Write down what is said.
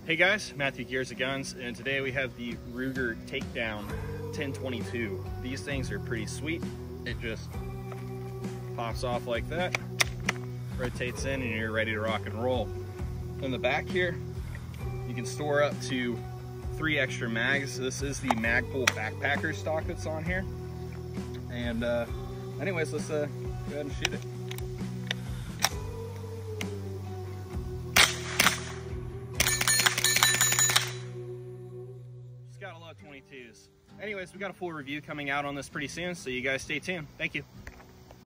Hey guys, Matthew Gears of Guns, and today we have the Ruger Takedown 1022. These things are pretty sweet. It just pops off like that, rotates in, and you're ready to rock and roll. In the back here, you can store up to 3 extra mags. This is the Magpul backpacker stock that's on here. And anyways, let's go ahead and shoot it. Got a lot of 22s. Anyways, we got a full review coming out on this pretty soon, so you guys stay tuned. Thank you.